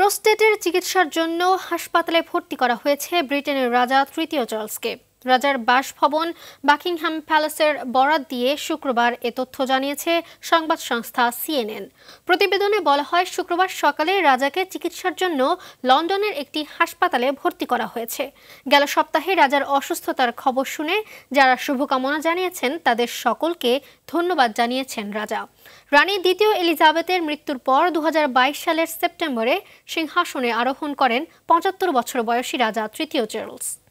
প্রোস্টেটের চিকিৎসার জন্য হাসপাতালে ভর্তি করা হয়েছে ব্রিটেনের রাজা তৃতীয় চার্লসকে। রাজার বাসভবন বাকিংহাম প্যালেসের বরাত দিয়ে শুক্রবার এ তথ্য জানিয়েছে সংবাদ সংস্থা CNN। প্রতিবেদনে বলা হয়, শুক্রবার সকালে রাজাকে চিকিৎসার জন্য লন্ডনের একটি হাসপাতালে ভর্তি করা হয়েছে। গেল সপ্তাহে রাজার অসুস্থতার খবর শুনে যারা শুভকামনা জানিয়েছেন তাদের সকলকে ধন্যবাদ জানিয়েছেন রাজা। রানী দ্বিতীয় এলিজাবেথের মৃত্যুর পর 2022 সালের সেপ্টেম্বরে সিংহাসনে আরোহণ করেন 75 বছর বয়সী রাজা তৃতীয় চার্লস।